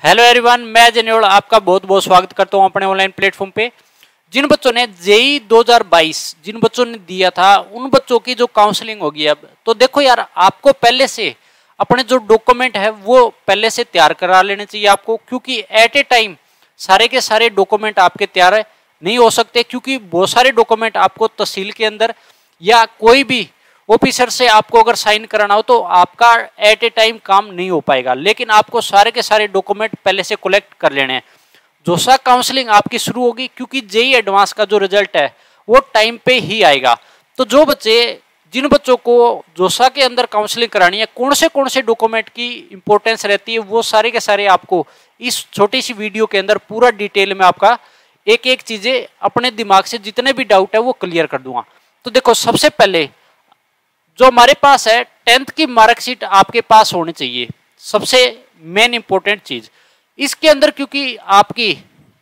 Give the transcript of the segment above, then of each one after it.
Hello everyone, मैं जनेवल आपका बहुत बहुत स्वागत करता हूं अपने ऑनलाइन प्लेटफॉर्म पे। जिन बच्चों ने जेई 2022 जिन बच्चों ने दिया था उन बच्चों की जो काउंसलिंग होगी अब तो देखो यार, आपको पहले से अपने जो डॉक्यूमेंट है वो पहले से तैयार करा लेने चाहिए आपको, क्योंकि एट ए टाइम सारे के सारे डॉक्यूमेंट आपके तैयार नहीं हो सकते, क्योंकि बहुत सारे डॉक्यूमेंट आपको तहसील के अंदर या कोई भी ऑफिसर से आपको अगर साइन कराना हो तो आपका एट ए टाइम काम नहीं हो पाएगा। लेकिन आपको सारे के सारे डॉक्यूमेंट पहले से कलेक्ट कर लेने हैं। जोसा काउंसलिंग आपकी शुरू होगी, क्योंकि जेई एडवांस का जो रिजल्ट है वो टाइम पे ही आएगा। तो जिन बच्चों को जोसा के अंदर काउंसलिंग करानी है, कौन से डॉक्यूमेंट की इंपॉर्टेंस रहती है, वो सारे के सारे आपको इस छोटी सी वीडियो के अंदर पूरा डिटेल में आपका एक एक चीजें अपने दिमाग से जितने भी डाउट है वो क्लियर कर दूंगा। तो देखो, सबसे पहले जो हमारे पास है 10th की मार्कशीट आपके पास होनी चाहिए, सबसे मेन इंपॉर्टेंट चीज इसके अंदर, क्योंकि आपकी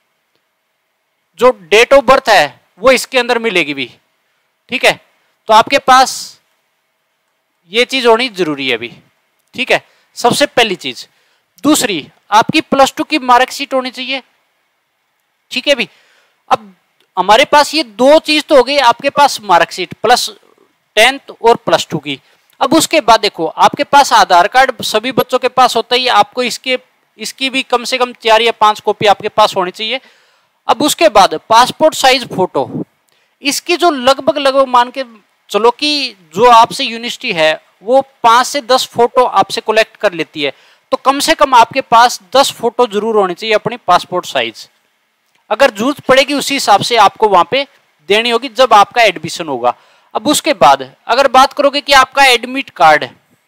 जो डेट ऑफ बर्थ है वो इसके अंदर मिलेगी भी। ठीक है, तो आपके पास ये चीज होनी जरूरी है अभी। ठीक है, सबसे पहली चीज। दूसरी, आपकी +2 की मार्कशीट होनी चाहिए। ठीक है भी, अब हमारे पास ये दो चीज तो हो गई, आपके पास मार्कशीट प्लस 10th और +2 की। अब उसके बाद देखो, आपके पास आधार कार्ड सभी बच्चों के पास होता ही, आपको इसकी भी कम से कम 4 या 5 कॉपी आपके पास होनी चाहिए। अब उसके बाद पासपोर्ट साइज फोटो, इसकी जो लगभग मान के चलो कि जो आपसे यूनिवर्सिटी है वो 5 से 10 फोटो आपसे कलेक्ट कर लेती है, तो कम से कम आपके पास 10 फोटो जरूर होनी चाहिए अपनी पासपोर्ट साइज। अगर जरूरत पड़ेगी उसी हिसाब से आपको वहां पे देनी होगी जब आपका एडमिशन होगा। अब उसके बाद अगर बात करोगे कि आपका admit card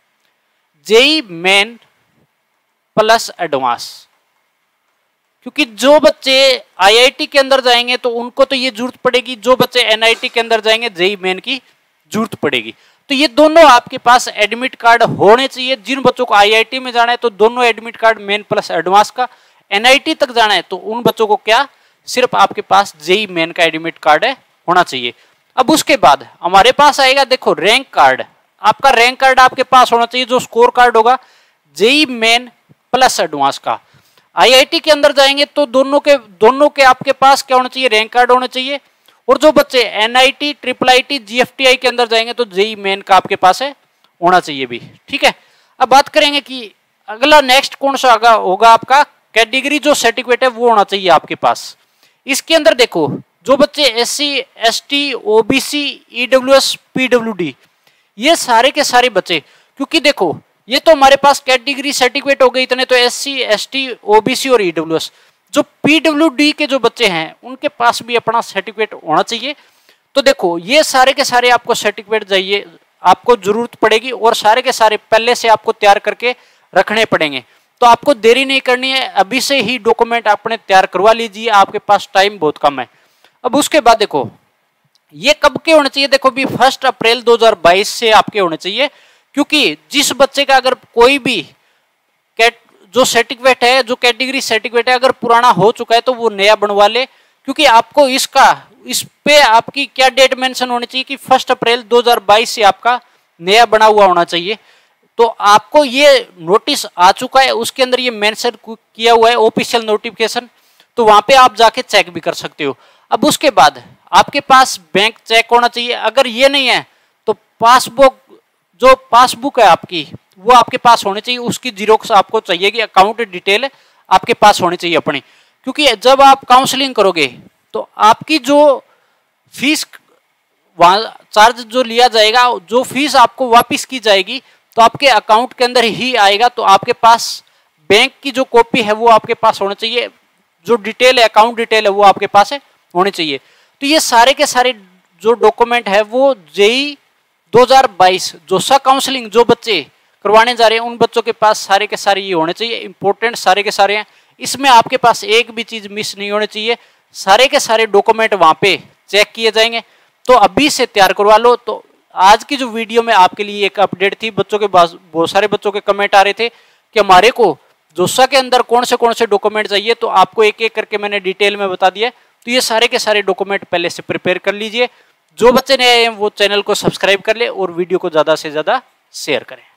JEE main plus advance, क्योंकि जो बच्चे आईआईटी के अंदर जाएंगे तो उनको तो ये जरूरत पड़ेगी, जो बच्चे एनआईटी के अंदर जाएंगे जेई मेन की जरूरत पड़ेगी। तो ये दोनों आपके पास एडमिट कार्ड होने चाहिए। जिन बच्चों को आईआईटी में जाना है तो दोनों admit card main plus advance का, एनआईटी तक जाना है तो उन बच्चों को क्या सिर्फ आपके पास जेई मेन का एडमिट कार्ड है होना चाहिए। अब उसके बाद हमारे पास आएगा, देखो, रैंक कार्ड। आपका रैंक कार्ड आपके पास होना चाहिए, जो स्कोर कार्ड होगा जेई मेन प्लस एडवांस का। आईआईटी के अंदर जाएंगे तो दोनों के आपके पास क्या होना चाहिए, रैंक कार्ड होना चाहिए। और जो बच्चे एनआईटी, IIIT, जीएफटीआई के अंदर जाएंगे तो जेई मेन का आपके पास है होना चाहिए भी। ठीक है, अब बात करेंगे कि अगला नेक्स्ट कौन सा होगा आपका कैटेगरी जो सर्टिफिकेट है वो होना चाहिए आपके पास। इसके अंदर देखो, जो बच्चे SC, ST, OBC, EWS, PWD, ये सारे के सारे बच्चे, क्योंकि देखो ये तो हमारे पास कैटेगरी सर्टिफिकेट हो गए इतने, तो SC, ST, OBC और EWS। जो PWD के जो बच्चे हैं उनके पास भी अपना सर्टिफिकेट होना चाहिए। तो देखो, ये सारे के सारे आपको सर्टिफिकेट चाहिए, आपको जरूरत पड़ेगी, और सारे के सारे पहले से आपको तैयार करके रखने पड़ेंगे। तो आपको देरी नहीं करनी है, अभी से ही डॉक्यूमेंट आपने तैयार करवा लीजिए, आपके पास टाइम बहुत कम है। अब उसके बाद देखो, ये कब के होने चाहिए, देखो भी 1 अप्रैल 2022 से आपके होने चाहिए, क्योंकि जिस बच्चे का अगर कोई भी जो सर्टिफिकेट है, जो कैटेगरी सर्टिफिकेट है, अगर पुराना हो चुका है तो वो नया बनवा ले, क्योंकि आपको इस पे आपकी क्या डेट मेंशन होनी चाहिए कि 1 अप्रैल 2022 से आपका नया बना हुआ होना चाहिए। तो आपको ये नोटिस आ चुका है, उसके अंदर ये मेंशन किया हुआ है ऑफिशियल नोटिफिकेशन, तो वहां पे आप जाके चेक भी कर सकते हो। अब उसके बाद आपके पास बैंक चेक होना चाहिए, अगर ये नहीं है तो पासबुक है आपकी वो आपके पास होनी चाहिए, उसकी जीरोक्स आपको चाहिए कि अकाउंट डिटेल आपके पास होनी चाहिए अपनी, क्योंकि जब आप काउंसलिंग करोगे तो आपकी जो फीस चार्ज जो लिया जाएगा, जो फीस आपको वापस की जाएगी तो आपके अकाउंट के अंदर ही आएगा। तो आपके पास बैंक की जो कॉपी है वो आपके पास होना चाहिए, जो डिटेल है अकाउंट डिटेल है वो आपके पास है होने चाहिए। तो ये सारे के सारे जो डॉक्यूमेंट है वो जेई 2022 जोसा काउंसलिंग जो बच्चे करवाने जा रहे हैं उन बच्चों के पास सारे के सारे ये होने चाहिए, इंपॉर्टेंट सारे के सारे हैं। इसमें आपके पास एक भी चीज मिस नहीं होनी चाहिए, सारे के सारे डॉक्यूमेंट वहां पे चेक किए जाएंगे। तो अभी से तैयार करवा लो। तो आज की जो वीडियो में आपके लिए एक अपडेट थी, बच्चों के बहुत सारे बच्चों के कमेंट आ रहे थे कि हमारे को जोसा के अंदर कौन से डॉक्यूमेंट चाहिए, तो आपको एक एक करके मैंने डिटेल में बता दिया। तो ये सारे के सारे डॉक्यूमेंट पहले से प्रिपेयर कर लीजिए। जो बच्चे नए हैं वो चैनल को सब्सक्राइब कर ले और वीडियो को ज्यादा से ज्यादा शेयर करें।